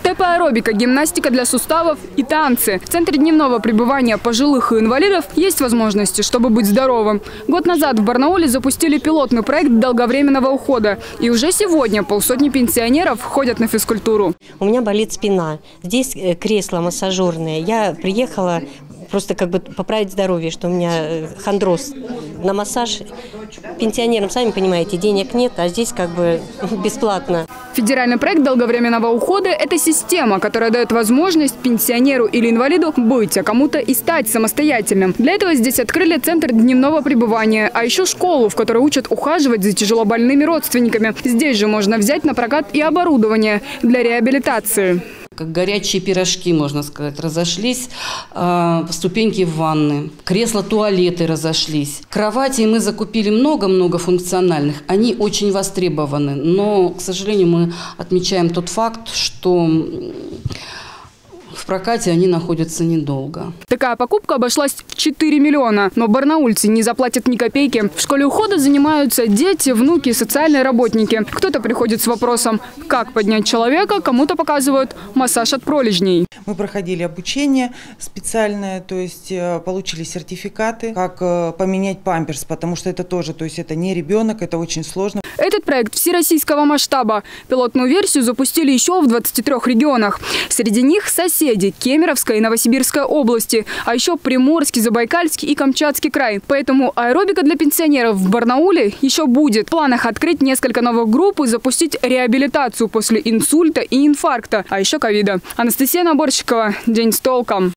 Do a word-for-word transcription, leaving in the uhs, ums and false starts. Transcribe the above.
Степ-аэробика, гимнастика для суставов и танцы. В центре дневного пребывания пожилых и инвалидов есть возможности, чтобы быть здоровым. Год назад в Барнауле запустили пилотный проект долговременного ухода. И уже сегодня полсотни пенсионеров ходят на физкультуру. У меня болит спина. Здесь кресло массажерное. Я приехала просто как бы поправить здоровье, что у меня хондроз. На массаж пенсионерам, сами понимаете, денег нет, а здесь как бы бесплатно. Федеральный проект долговременного ухода – это система, которая дает возможность пенсионеру или инвалиду быть, а кому-то и стать самостоятельным. Для этого здесь открыли центр дневного пребывания, а еще школу, в которой учат ухаживать за тяжелобольными родственниками. Здесь же можно взять на прокат и оборудование для реабилитации. Как горячие пирожки, можно сказать, разошлись, э, ступеньки в ванны, кресла-туалеты разошлись. Кровати мы закупили много-много функциональных, они очень востребованы, но, к сожалению, мы отмечаем тот факт, что в прокате они находятся недолго. Такая покупка обошлась в четыре миллиона, но барнаульцы не заплатят ни копейки. В школе ухода занимаются дети, внуки, социальные работники. Кто-то приходит с вопросом, как поднять человека, кому-то показывают массаж от пролежней. Мы проходили обучение специальное, то есть получили сертификаты, как поменять памперс, потому что это тоже, то есть это не ребенок, это очень сложно. Этот проект всероссийского масштаба. Пилотную версию запустили еще в двадцати трёх регионах. Среди них соседи Кемеровская и Новосибирская области, а еще Приморский, Забайкальский и Камчатский край. Поэтому аэробика для пенсионеров в Барнауле еще будет. В планах открыть несколько новых групп и запустить реабилитацию после инсульта и инфаркта, а еще ковида. Анастасия Наборщикова. День с толком.